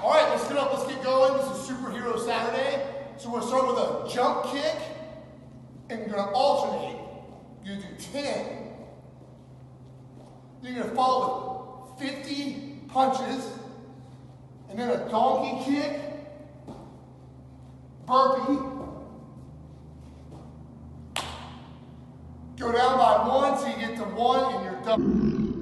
All right, let's get up, let's get going. This is Superhero Saturday. So we're gonna start with a jump kick, and you're gonna alternate. You're gonna do 10. Then you're gonna follow with 50 punches, and then a donkey kick, burpee. Go down by 1 so you get to 1 and you're done.